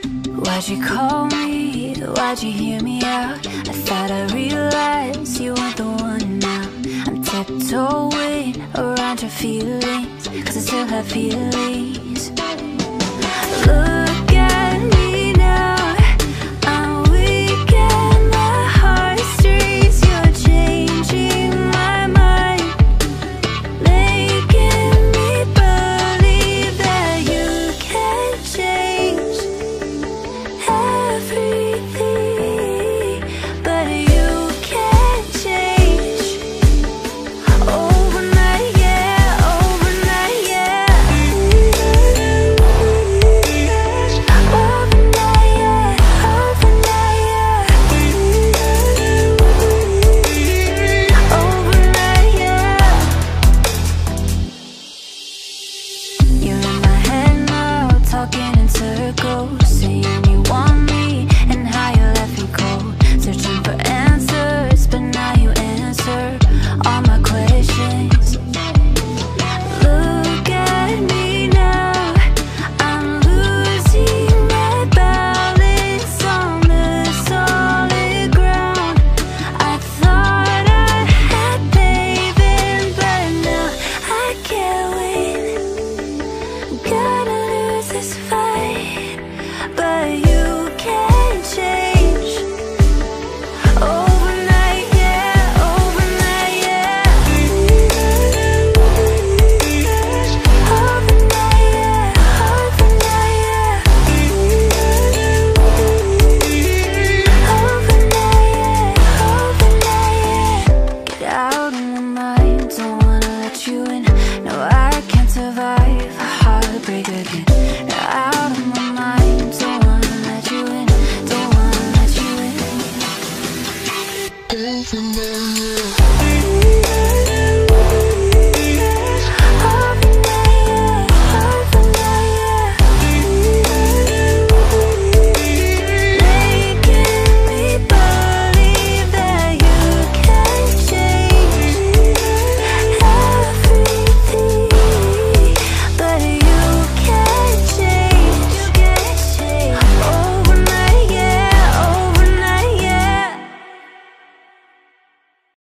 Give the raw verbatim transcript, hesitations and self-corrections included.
Why'd you call me? Why'd you hear me out? I thought I realized you weren't the one now. I'm tiptoeing around your feelings, cause I still have feelings.